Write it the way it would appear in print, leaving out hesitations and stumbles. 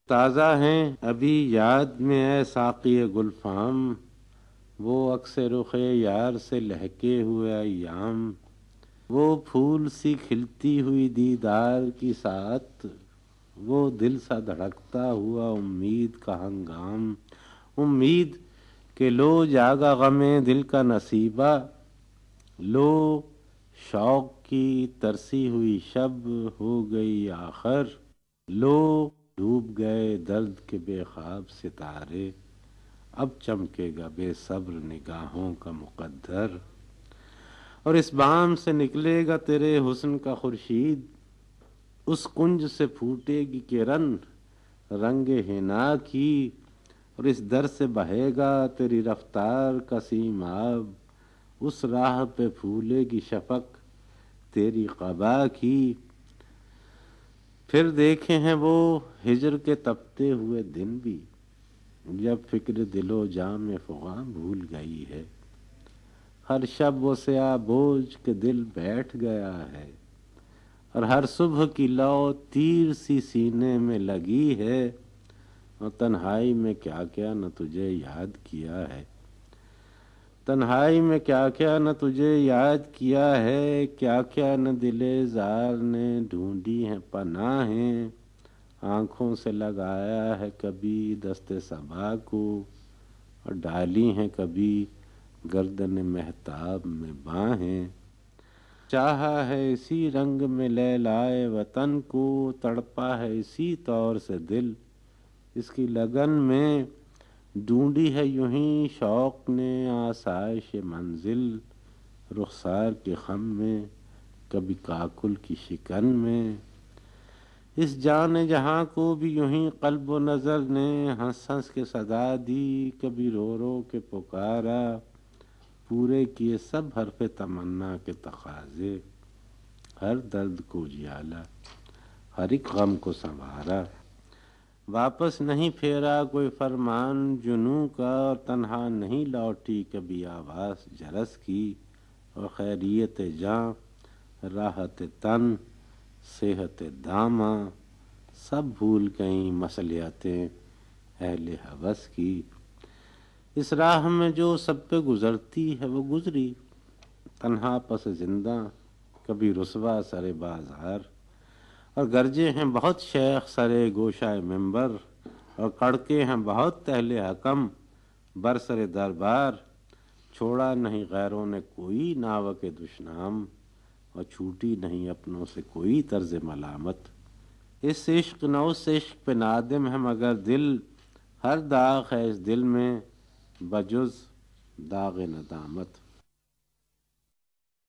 تازہ ہیں ابھی یاد میں ہے ساقی گلفام، وہ عکس رخ یار سے لہکے ہوئے ایام، وہ پھول سی کھلتی ہوئی دیدار کی ساتھ، وہ دل سا دھڑکتا ہوا امید کا ہنگام، امید کہ لو جاگا غم دل کا نصیبہ، لو شوق کی ترسی ہوئی شب ہو گئی آخر، لو ڈوب گئے درد کے بے خواب ستارے، اب چمکے گا بے صبر نگاہوں کا مقدر، اور اس بام سے نکلے گا تیرے حسن کا خورشید، اس کنج سے پھوٹے گی کرن رنگ حنا کی، اور اس در سے بہے گا تیری رفتار کا سیماب، اس راہ پہ پھولے گی شفق تیری قبا کی، پھر دیکھے ہیں وہ ہجر کے تپتے ہوئے دن بھی، جب فکر دل و جاں میں فغاں بھول گئی ہے، ہر شب وہ سیاہ بوجھ کے دل بیٹھ گیا ہے، اور ہر صبح کی لو تیر سی سینے میں لگی ہے، اور تنہائی میں کیا کیا نہ تجھے یاد کیا ہے، تنہائی میں کیا کیا نہ تجھے یاد کیا ہے، کیا کیا نہ دل زار نے ڈھونڈی ہیں پناہیں، آنکھوں سے لگایا ہے کبھی دست صبا کو، اور ڈالی ہیں کبھی گردن مہتاب میں باہیں، چاہا ہے اسی رنگ میں لیلائے وطن کو، تڑپا ہے اسی طور سے دل اس کی لگن میں، ڈھونڈی ہے یوں ہی شوق نے آسائش منزل، رخسار کے خم میں کبھی کاکل کی شکن میں، اس جان جہاں کو بھی یوں ہی قلب و نظر نے ہنس ہنس کے صدا دی، کبھی رو رو کے پکارا، پورے کیے سب حرف تمنا کے تقاضے، ہر درد کو اجالا ہر ایک غم کو سنوارا، واپس نہیں پھیرا کوئی فرمان جنوں کا، اور تنہا نہیں لوٹی کبھی آواز جرس کی، اور خیریت جاں راحت تن صحت داماں سب بھول گئیں مصلحتیں اہل ہوس کی، اس راہ میں جو سب پہ گزرتی ہے وہ گزری، تنہا پس زندہ کبھی رسوا سر بازار، اور گرجے ہیں بہت شیخ سرے گوشائے منبر، اور کڑکے ہیں بہت اہل حکم برسر دربار، چھوڑا نہیں غیروں نے کوئی ناوک دشنام، اور چھوٹی نہیں اپنوں سے کوئی طرز ملامت، اس عشق نہ اس عشق پہ نادم ہے مگر دل، ہر داغ ہے اس دل میں بجز داغ ندامت۔